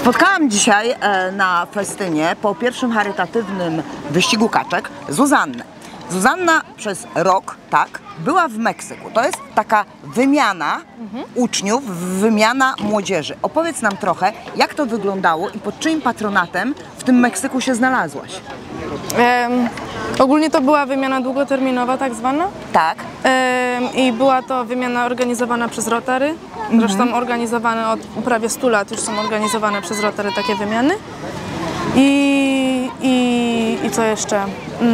Spotkałam dzisiaj na festynie po pierwszym charytatywnym wyścigu kaczek Zuzannę. Zuzanna przez rok, tak, była w Meksyku. To jest taka wymiana uczniów, wymiana młodzieży. Opowiedz nam trochę, jak to wyglądało i pod czyim patronatem w tym Meksyku się znalazłaś? Ogólnie to była wymiana długoterminowa, tak zwana. Tak. I była to wymiana organizowana przez Rotary. Zresztą organizowane od prawie 100 lat już są organizowane przez Rotary takie wymiany. I co jeszcze?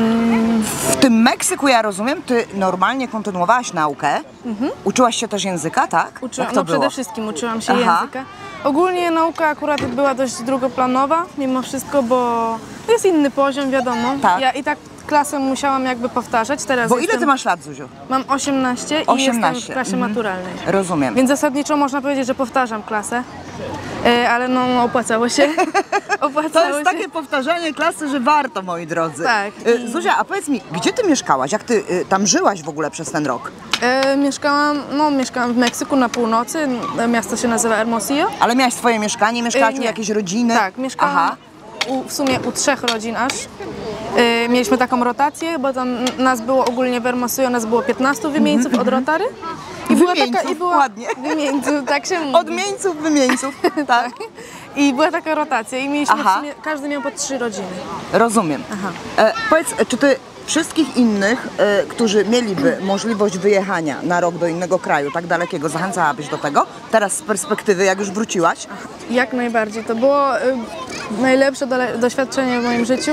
W tym Meksyku, ja rozumiem, ty normalnie kontynuowałaś naukę. Uczyłaś się też języka, tak? Uczyłam, no przede wszystkim uczyłam się języka. Ogólnie nauka akurat była dość drugoplanowa, mimo wszystko, bo to jest inny poziom, wiadomo. Tak. Ja i tak klasę musiałam jakby powtarzać. Teraz Bo ile ty masz lat, Zuziu? Mam 18 i jestem w klasie maturalnej. Rozumiem. Więc zasadniczo można powiedzieć, że powtarzam klasę, ale no opłacało się. To jest takie powtarzanie klasy, że warto, moi drodzy. Tak. Zuzia, a powiedz mi, gdzie ty mieszkałaś? Jak ty tam żyłaś w ogóle przez ten rok? Mieszkałam w Meksyku na północy, miasto się nazywa Hermosillo. Ale miałaś swoje mieszkanie, mieszkałaś u jakiejś rodziny? Tak, mieszkałam w sumie u 3 rodzin aż. Mieliśmy taką rotację, bo tam nas było ogólnie w Hermosillo, nas było 15 wymieńców od Rotary. I była ładnie. Wymieńców, tak się mówi. Odmieńców, wymieńców, tak. I była taka rotacja i mieliśmy w sumie, każdy miał po 3 rodziny. Rozumiem. Powiedz, czy ty wszystkich innych, którzy mieliby możliwość wyjechania na rok do innego kraju, tak dalekiego, zachęcałabyś do tego? Teraz z perspektywy, jak już wróciłaś? Jak najbardziej. To było najlepsze doświadczenie w moim życiu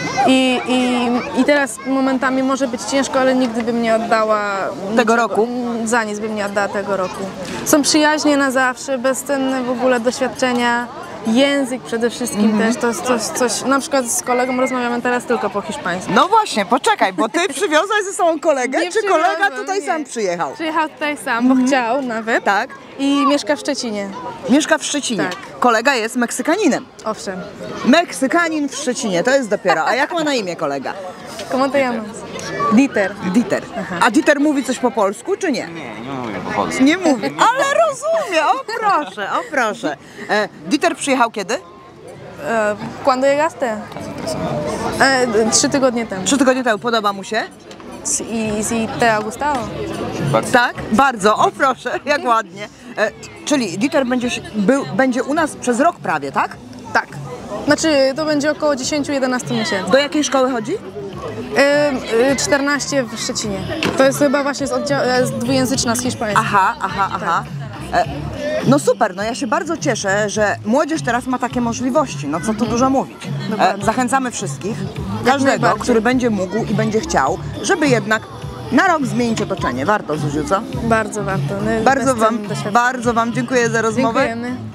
i teraz momentami może być ciężko, ale nigdy bym nie oddała tego roku? Za nic bym nie oddała tego roku. Są przyjaźnie na zawsze, bezcenne w ogóle doświadczenia. Język przede wszystkim też, to jest coś, na przykład z kolegą rozmawiamy teraz tylko po hiszpańsku. No właśnie, poczekaj, bo ty przywiozłaś ze sobą kolegę, czy kolega tutaj sam przyjechał? Przyjechał tutaj sam, bo chciał nawet. Tak. I mieszka w Szczecinie. Mieszka w Szczecinie. Tak. Kolega jest Meksykaninem. Owszem. Meksykanin w Szczecinie, to jest dopiero. A jak ma na imię kolega? ¿Cómo te llamas? Dieter. Dieter. A Dieter mówi coś po polsku, czy nie? Nie mówi po polsku. Nie mówi, ale rozumie, o proszę, o proszę. Dieter przyjechał kiedy? ¿Cuándo llegaste? 3 tygodnie temu. 3 tygodnie temu. Podoba mu się? I si te ha gustado? Bardzo. Tak? Bardzo, o proszę, jak ładnie. Czyli Dieter będzie u nas przez rok prawie, tak? Tak. Znaczy to będzie około 10-11 miesięcy. Do jakiej szkoły chodzi? 14 w Szczecinie. To jest chyba właśnie dwujęzyczna z hiszpańskiego. Aha. No super, no ja się bardzo cieszę, że młodzież teraz ma takie możliwości, no co tu dużo mówić. Zachęcamy wszystkich, każdego, który będzie mógł i będzie chciał, żeby jednak na rok zmienić otoczenie. Warto, Zuziu, co? Bardzo warto. Bardzo wam dziękuję za rozmowę. Dziękujemy.